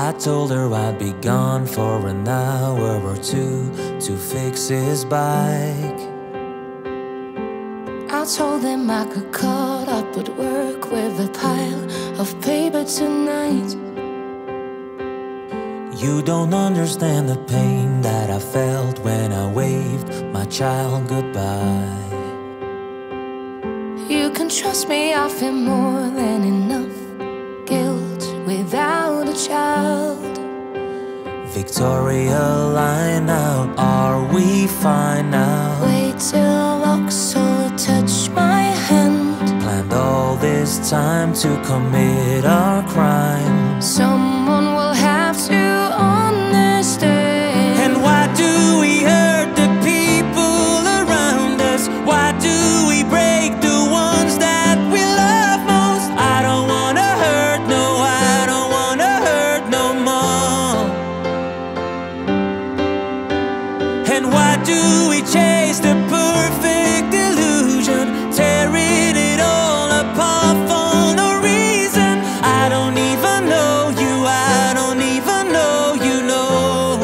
I told her I'd be gone for an hour or two to fix his bike. I told him I could cut up at work with a pile of paper tonight. You don't understand the pain that I felt when I waved my child goodbye. You can trust me, I feel more than enough guilt without a child. Victoria, line out, are we fine now? Wait till Vauxhall touch my hand. Planned all this time to commit our crime. Someone will have to understand. And why do we hurt the people around us? Why do we break the ones that we love most? I don't wanna hurt, no, I don't wanna hurt no more. And why do we chase the perfect illusion, tearing it all apart for no reason? I don't even know you, I don't even know you know.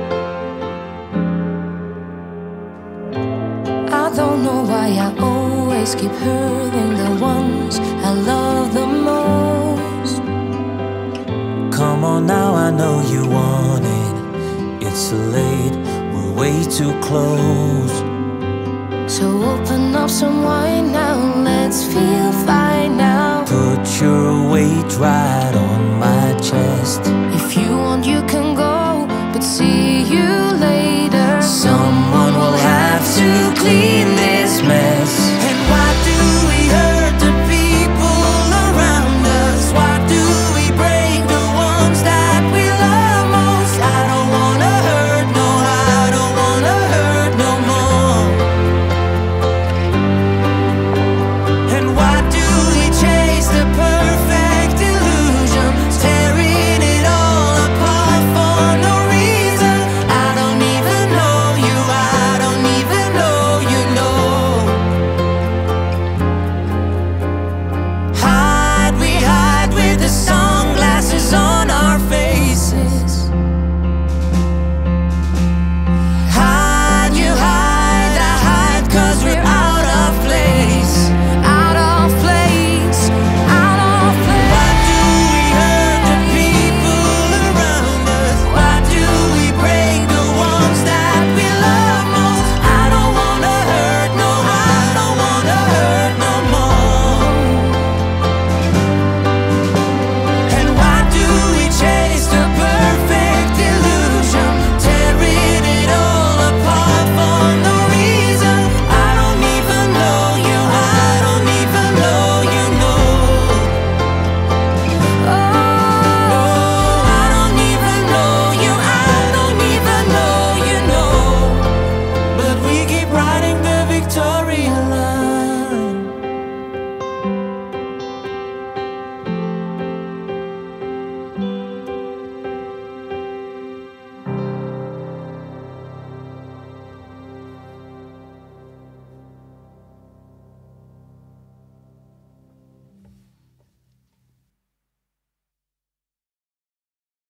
I don't know why I always keep hurting the ones I love the most. Come on now, I know you want it. It's late, we're way too close. So open up some wine now, let's feel fine now. Put your weight right on my chest. If you want you can go, but see you later. Someone will have to clean this